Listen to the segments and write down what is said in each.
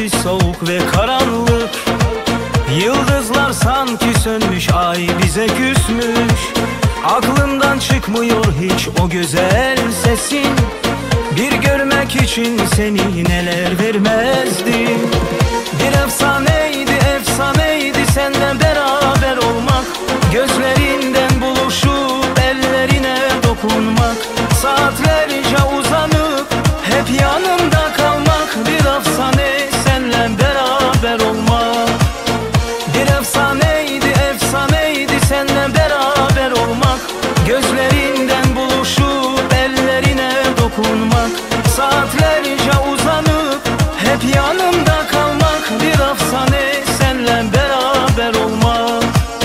sessiz, soğuk ve karanlık. Yıldızlar sanki sönmüş, ay bize küsmüş. Aklımdan çıkmıyor hiç o güzel sesin. Bir görmek için seni neler vermezdim. Bir efsaneydi, efsaneydi seninle beraber olmak. Gözlerinden buluşup ellerine dokunmak. Saatlerce uzanıp hep yanımda kalmak. Bir efsane seninle beraber olmak. Bir efsaneydi, efsaneydi seninle beraber olmak. Gözlerinden buluşup ellerine dokunmak. Saatlerce uzanıp hep yanımda kalmak. Bir efsane seninle beraber olmak.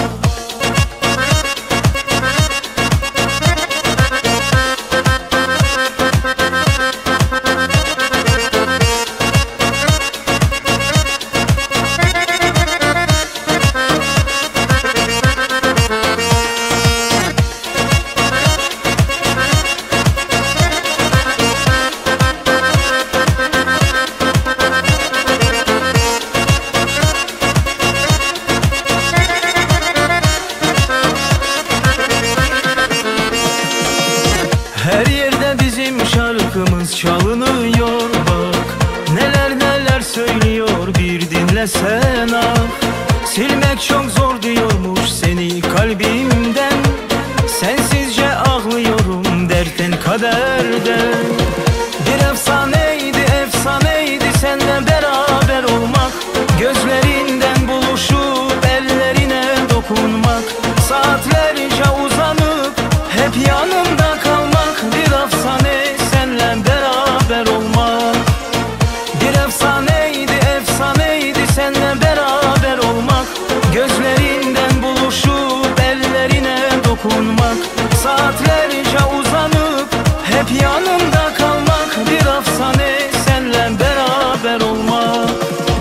Her yerde bizim şarkımız çalınıyor bak. Neler neler söylüyor bir dinlesen ah. Silmek çok zor diyormuş seni kalbimden. Sensizce ağlıyorum dertten kaderden. Bir efsaneydi, efsaneydi seninle beraber olmak. Gözlerinden buluşup ellerine dokunmak. Saatlerce uzanıp hep yanımda kalmak. Bir efsane seninle beraber olmak. Bir efsaneydi, efsaneydi seninle beraber olmak. Gözlerinden buluşup ellerine dokunmak. Saatlerce uzanıp hep yanımda kalmak. Bir efsane seninle beraber olmak.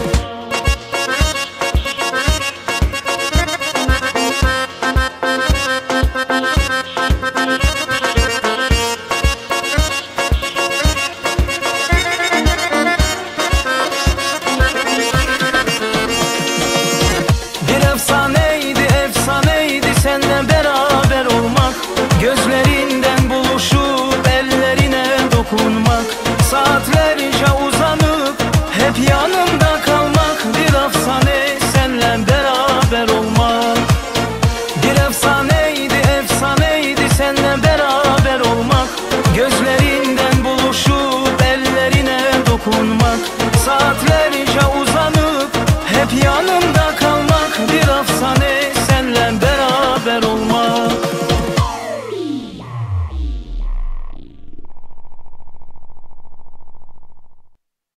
Efsaneydi, efsaneydi seninle beraber olmak. Gözlerinden buluşup ellerine dokunmak. Saatler